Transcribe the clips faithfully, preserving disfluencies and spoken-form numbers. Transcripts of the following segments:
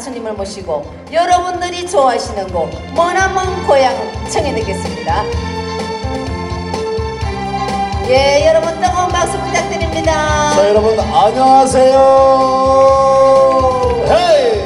가수님을 모시고 여러분들이 좋아하시는 곳 머나먼 고향 청해듣겠습니다. 예, 여러분 뜨거운 박수 부탁드립니다. 자, 여러분 안녕하세요. 헤이!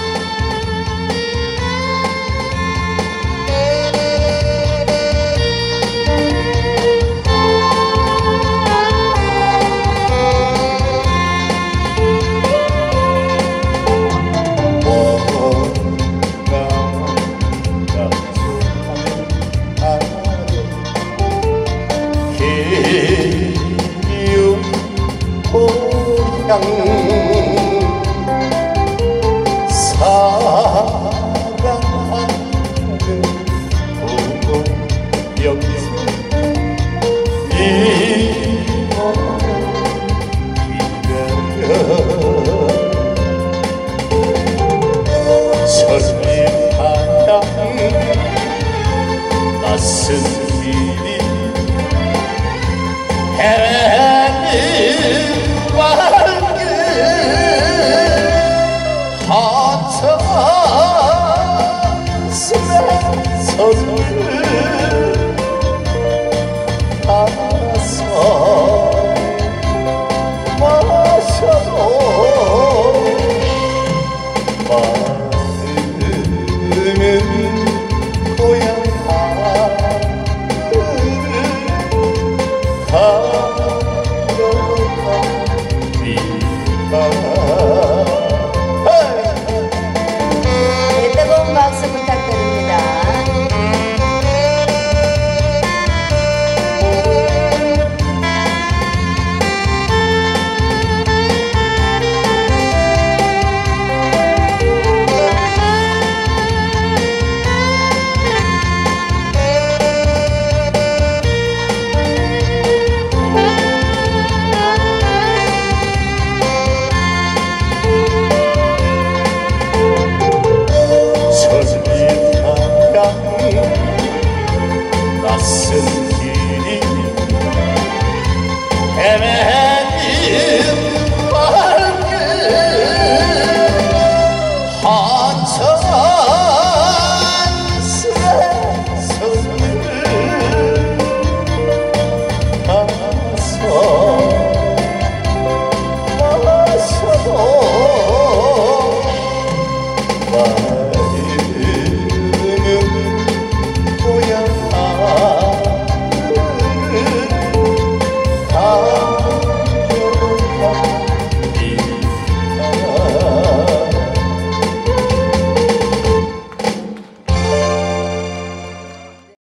사랑하는 부모 여기서 이모를 기다려 설립하는 낯선 길이 헤매는 வாழ்게 하찮스레 손을 담아서 마셔도 마음은 고향 네, 뜨거운 박수 부탁드립니다. 낯선 길이 헤매는 밝게 하찮스레 손을 담아서 마셔도